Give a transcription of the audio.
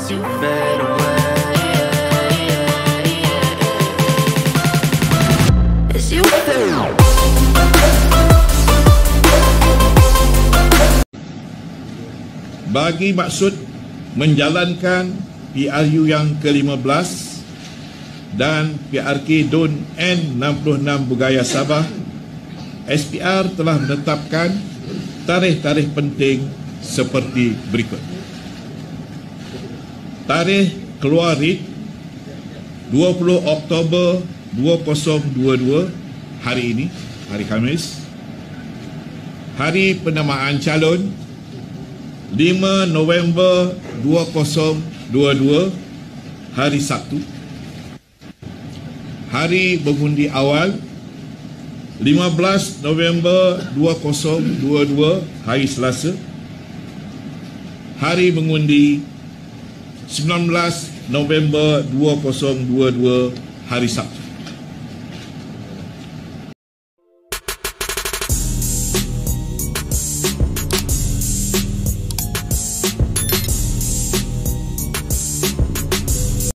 as you fade away. As you fade away. Bagi maksud menjalankan PRU yang ke-15 dan PRK DUN N66 Bergaya Sabah, SPR telah menetapkan tarikh-tarikh penting seperti berikut. Tarikh keluar writ 20 Oktober 2022, hari ini, hari Khamis. Hari penamaan calon 5 November 2022, hari Sabtu. Hari mengundi awal 15 November 2022, hari Selasa. Hari mengundi 19 November 2022, hari Sabtu.